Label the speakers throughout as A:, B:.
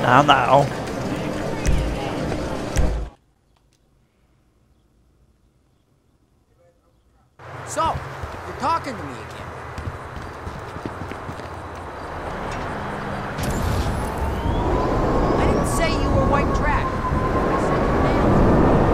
A: Now.
B: So, you're talking to me again. I didn't say you were white trash. I said your name.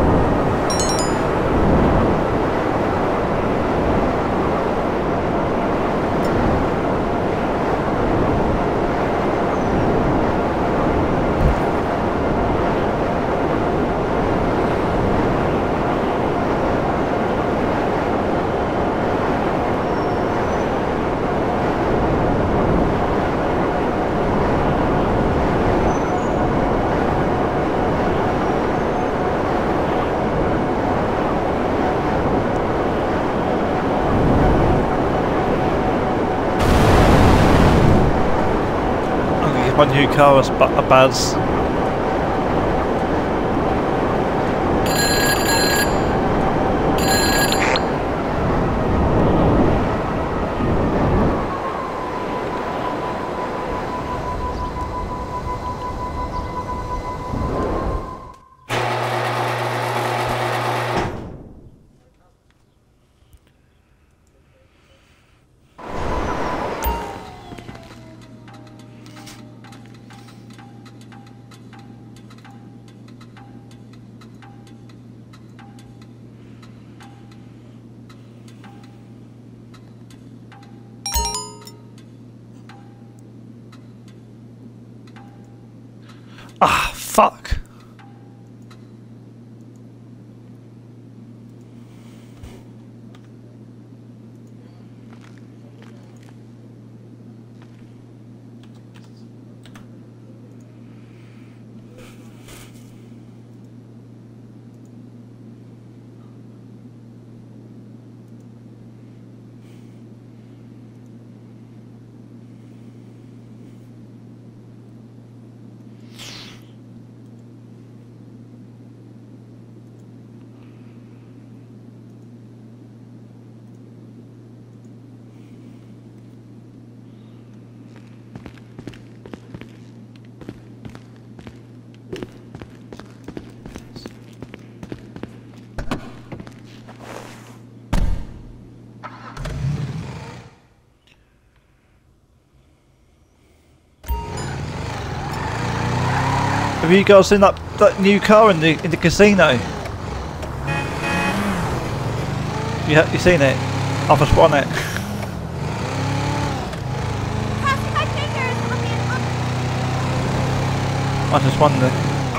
A: My new car is a buzz. Ah, fuck. Have you guys seen that new car in the casino? You seen it? I've just won it. I just won it.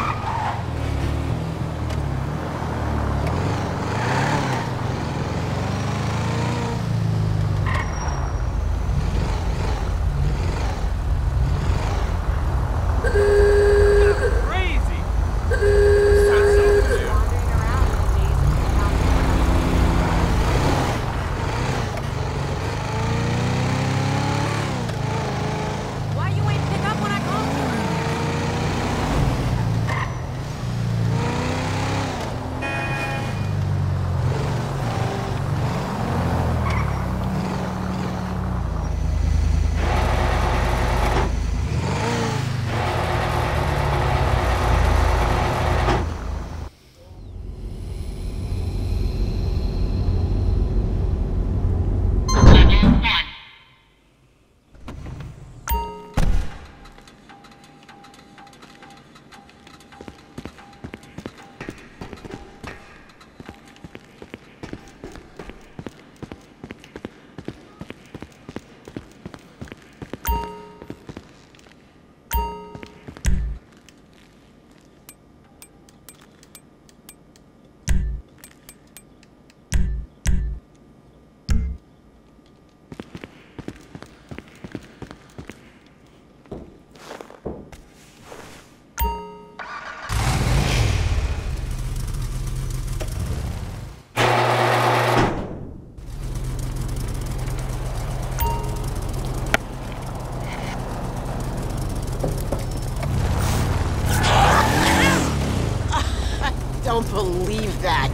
C: Don't believe that.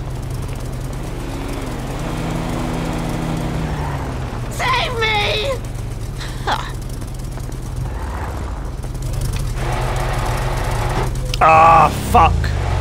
C: Save me! Huh.
A: Ah, fuck.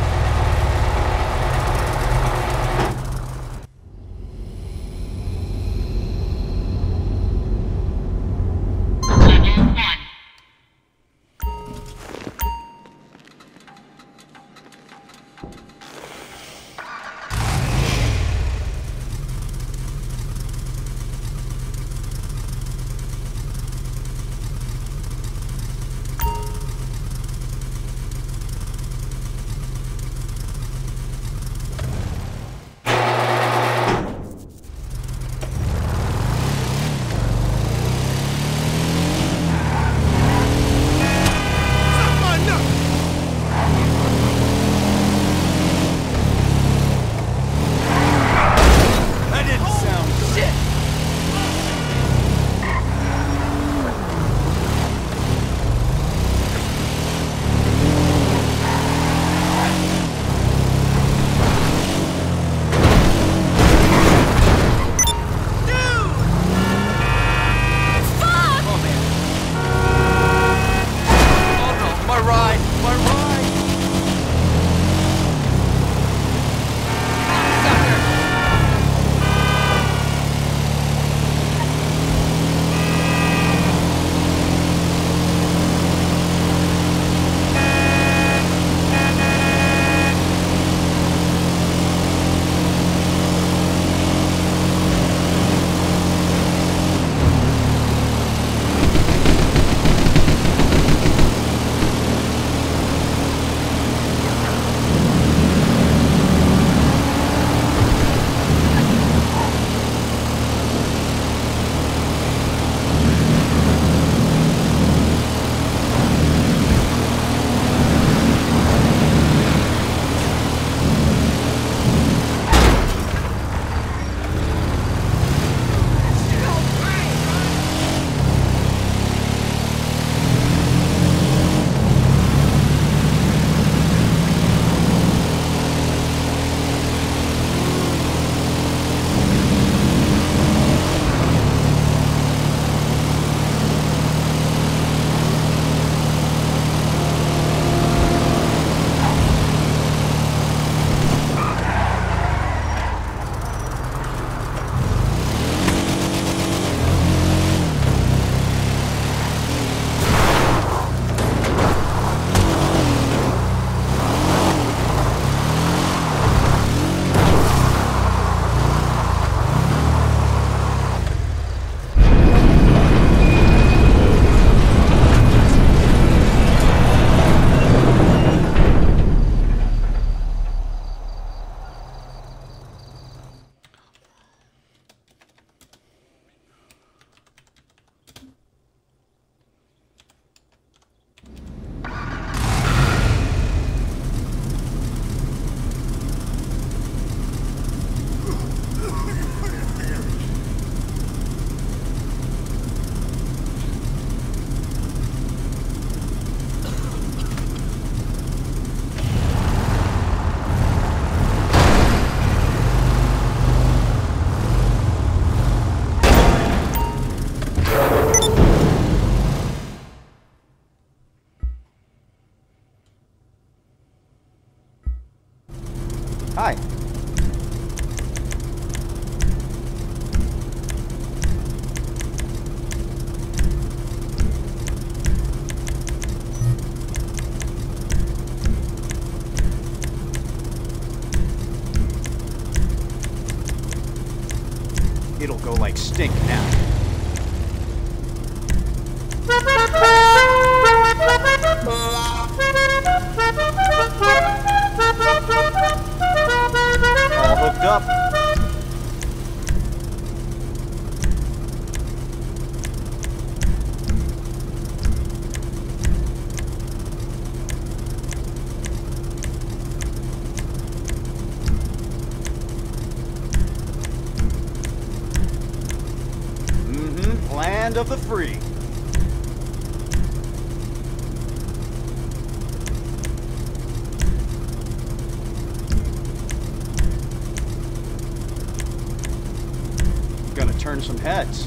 D: Hi. It'll go like stink now. All hooked up. Land of the free. Gonna turn some heads.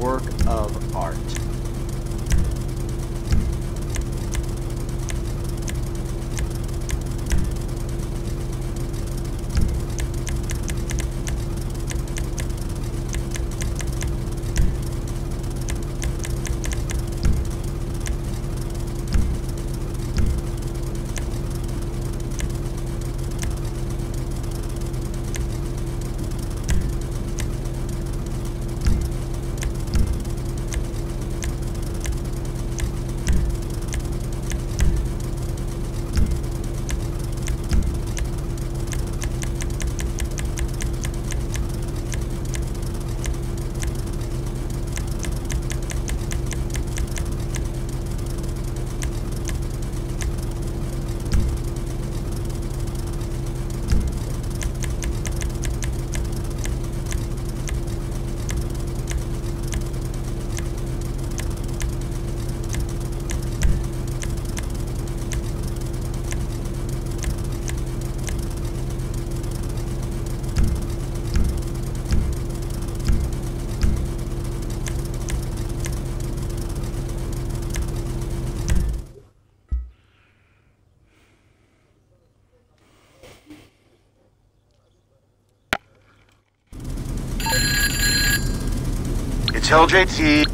D: work of art.
E: It's LJT.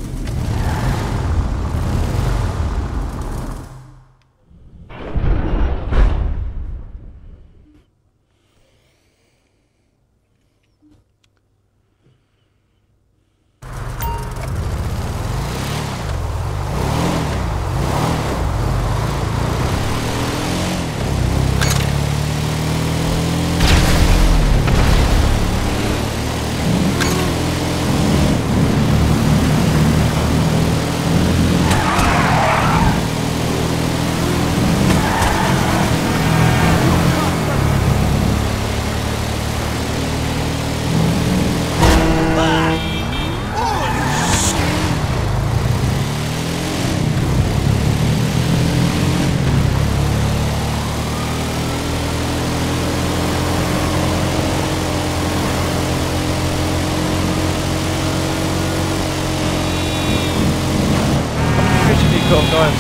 A: Guys.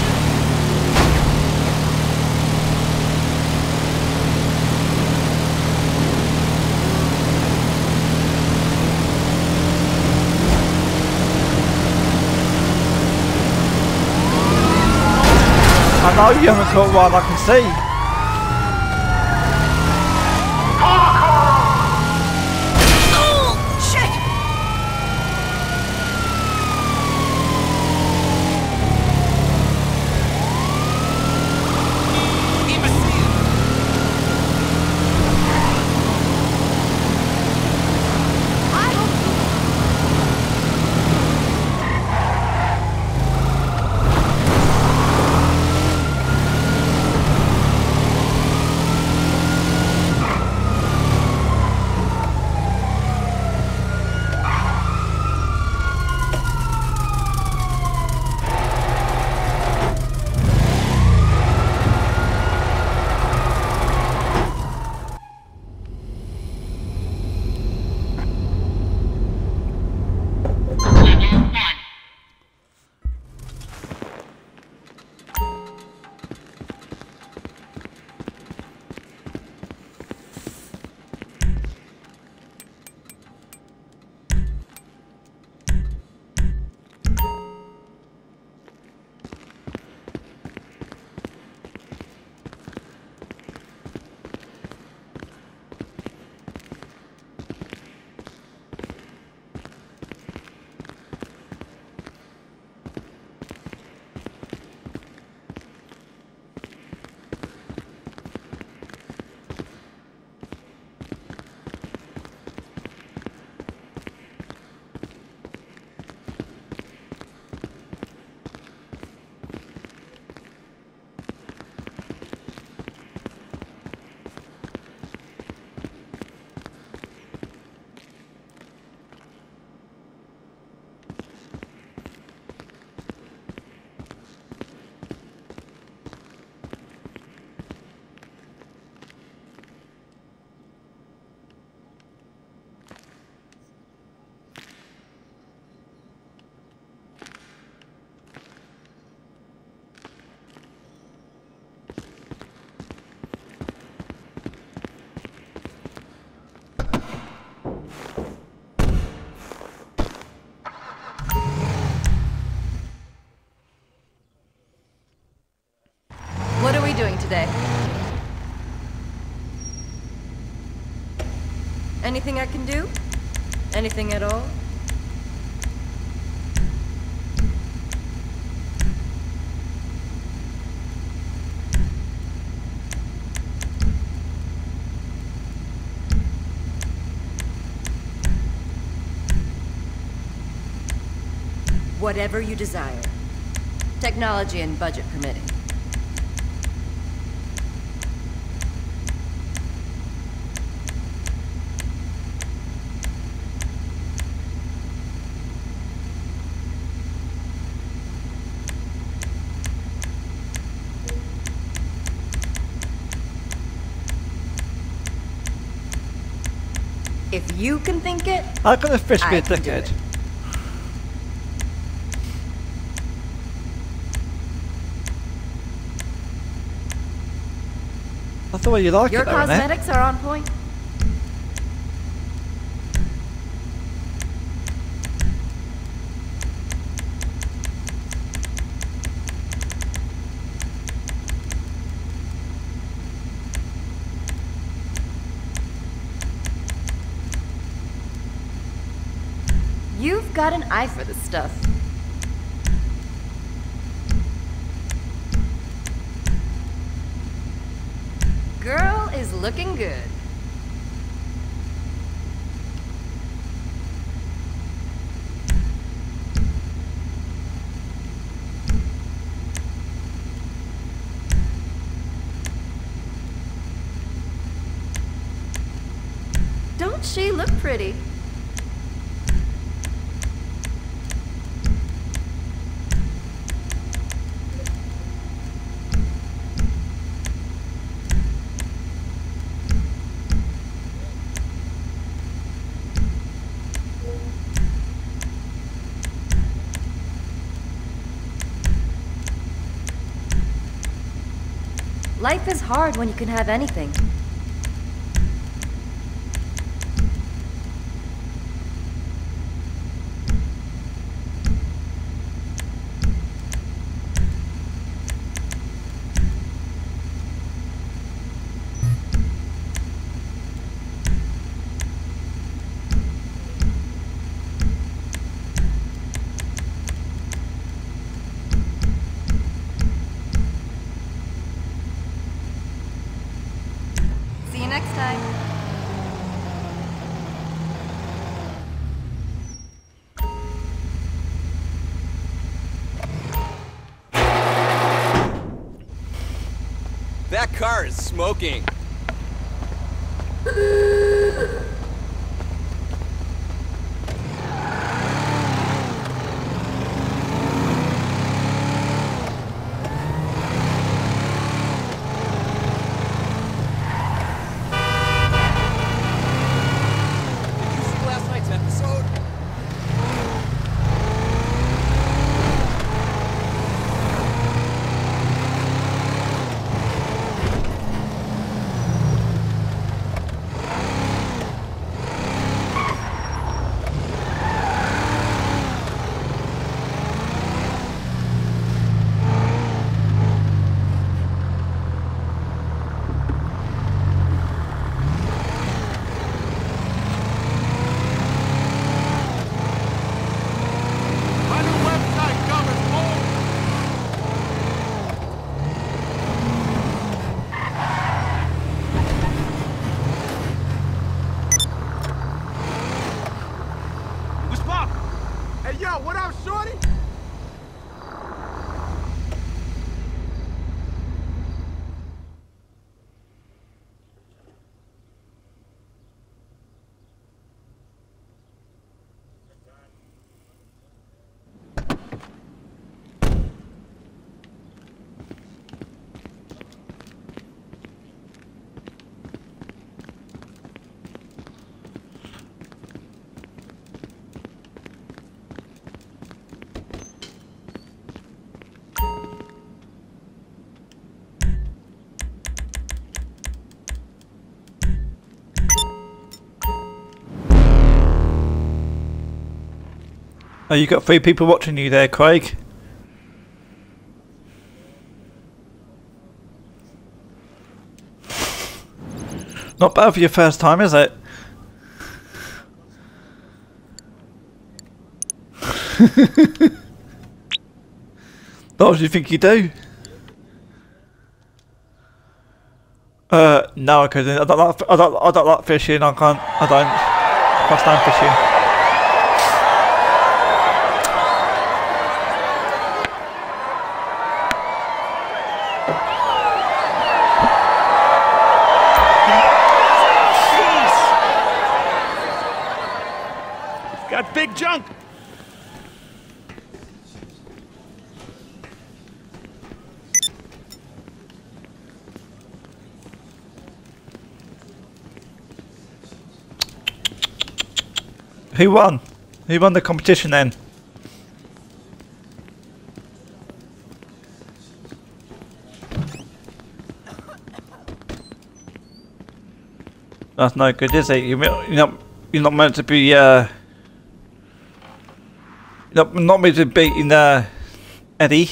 A: I know you haven't got one, I can see.
E: doing today? Anything I can do? Anything at all? Whatever you desire. Technology and budget permitting. If you can think it,
A: How can a fish be a
E: I can do
A: dickhead?
E: it.
A: I thought you liked
E: Your
A: it though, innit?
E: cosmetics are on point. You've got an eye for this stuff. Girl is looking good. Don't she look pretty? Life is hard when you can have anything. See you next time.
F: That car is smoking. Did you see last night's episode?
G: My new website covers all. What's poppin'? Hey, yo, what up, shorty?
A: Oh, you got 3 people watching you there, Craig. Not bad for your first time, is it? What do you think you do? No, I couldn't. I don't like fishing. I can't stand fishing.
G: Got big junk.
A: Who won? Who won the competition then? That's no good, is it? You're not meant to be not meant to be beating Eddie.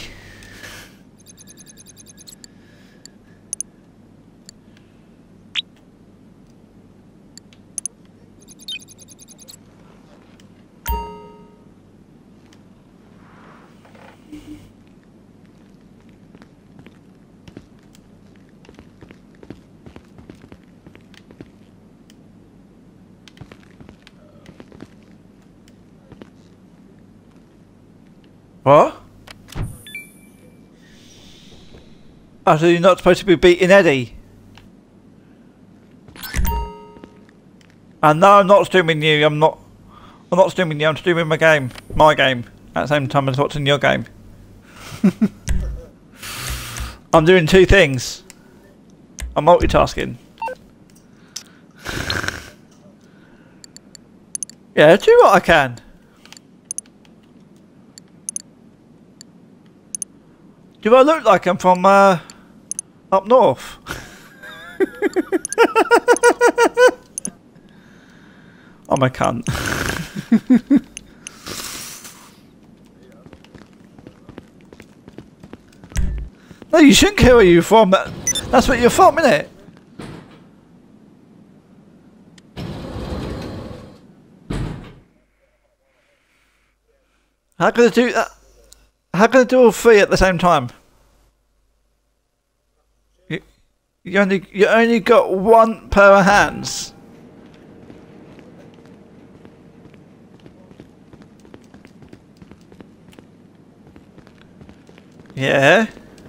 A: What? Oh, so you're not supposed to be beating Eddie? And no, I'm not streaming you. I'm not streaming you. I'm streaming my game, at the same time as watching your game. I'm doing two things. I'm multitasking. Yeah, do what I can. Do I look like I'm from up north? I'm a cunt. No, you shouldn't care where you're from. That's what you're from, isn't it? How can I do that? How can I do all three at the same time? You only got one pair of hands. Yeah.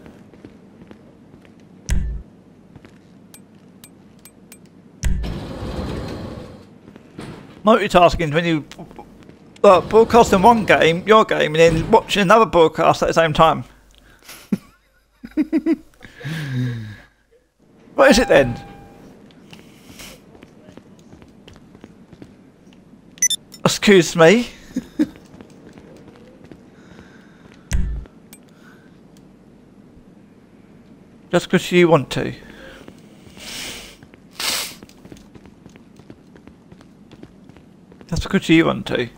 A: Multitasking when you broadcasting one game, your game, and then watching another broadcast at the same time. What is it then? Excuse me. Just because you want to. That's because you want to.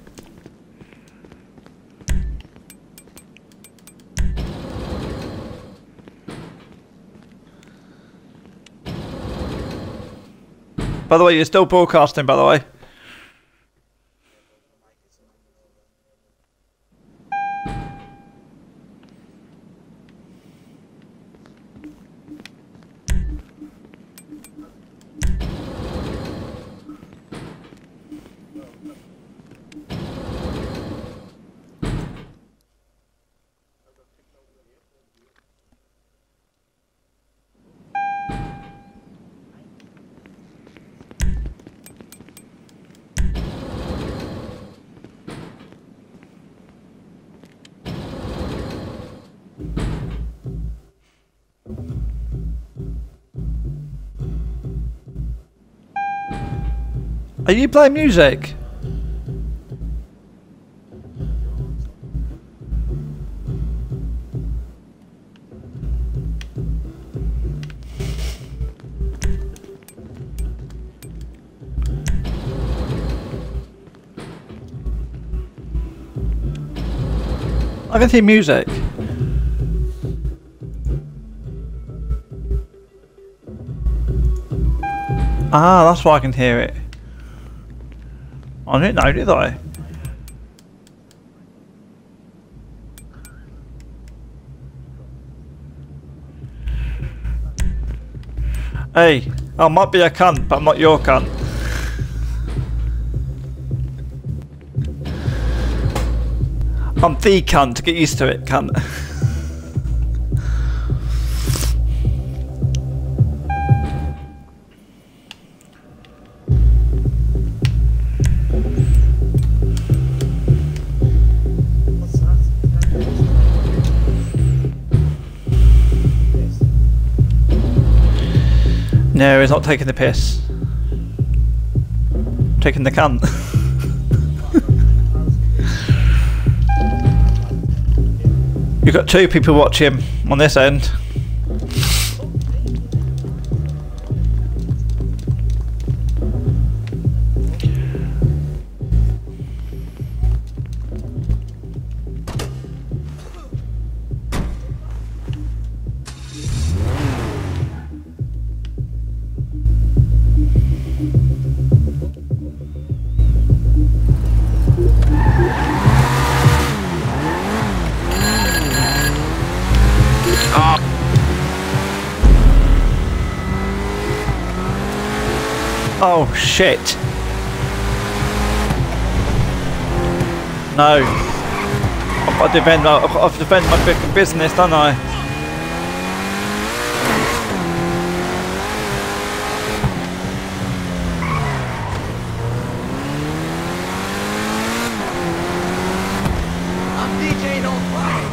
A: By the way, you're still broadcasting, by the way. Are you playing music? I can hear music. Ah, that's why I can hear it. I didn't know, did I? Hey, I might be a cunt, but I'm not your cunt. I'm the cunt, get used to it, cunt. No, he's not taking the piss. Taking the cunt. You've got two people watching on this end. Oh shit. No. I've got to defend my fucking business, don't I?
F: I'm DJing on fire.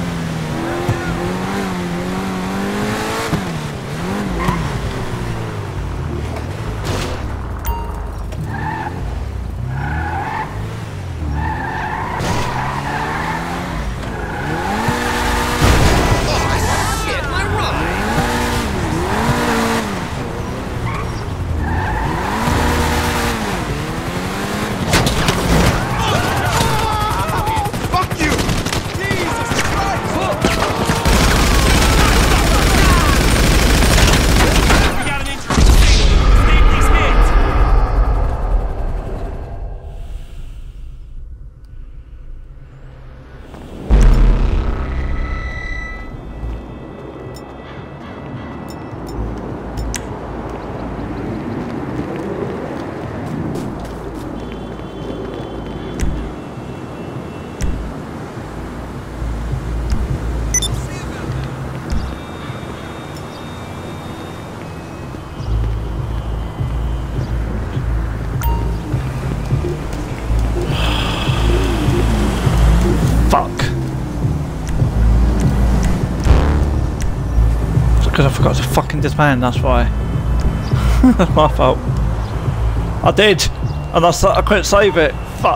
A: Because I forgot to fucking disband, that's why. That's my fault. I did! And I couldn't save it. Fuck.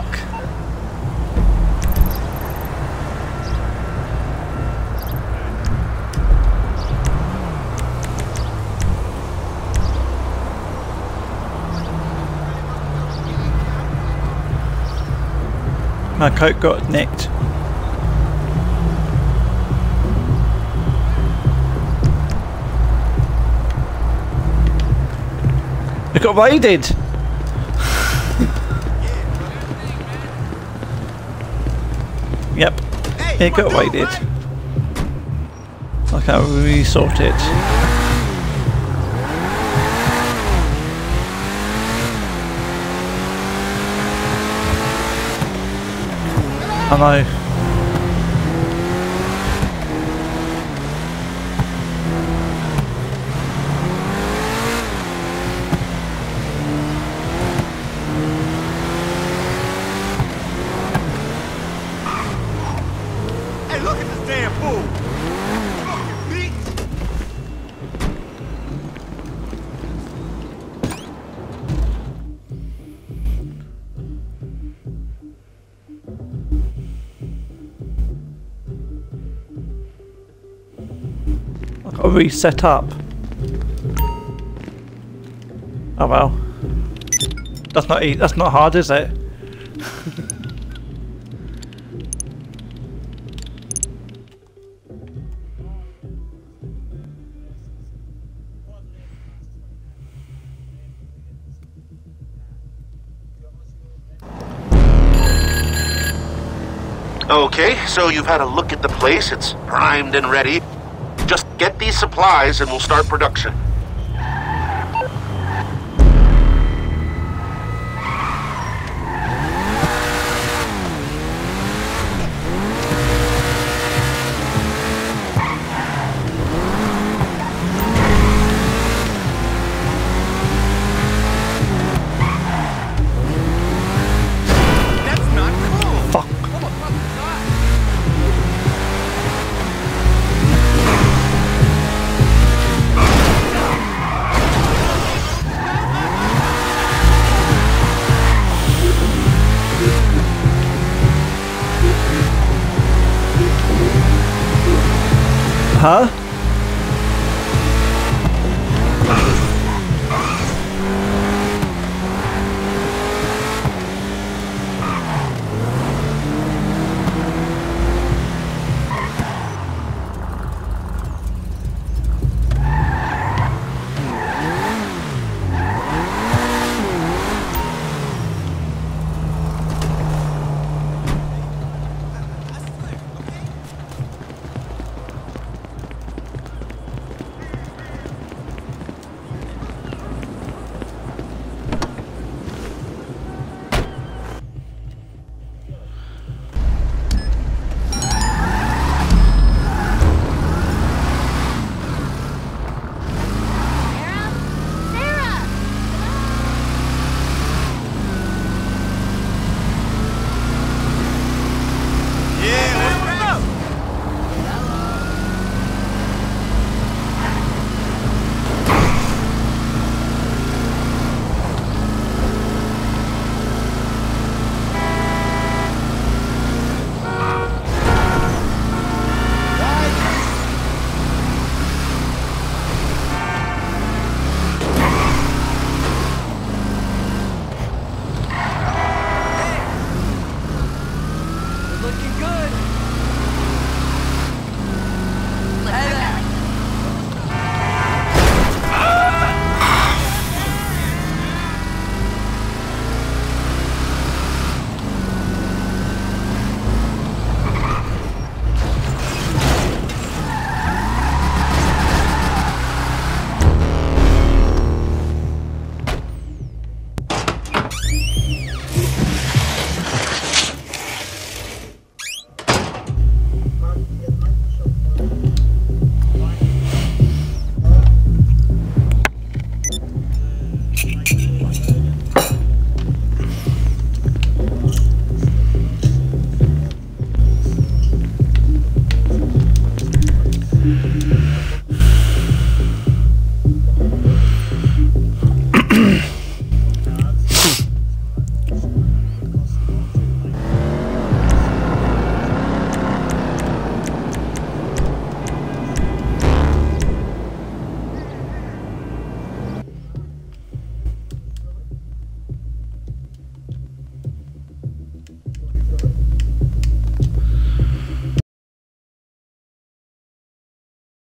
A: My coat got nicked. It got raided! Yep, it got raided. I can't resort it. I know.
G: Hey, look at this damn fool! Fucking beast!
A: I got to reset up. Oh well. That's not hard, is it?
H: Okay, so you've had a look at the place. It's primed and ready. Just get these supplies and we'll start production.
F: That's not cool.
A: Fuck.
F: Oh my fucking god.
A: Huh?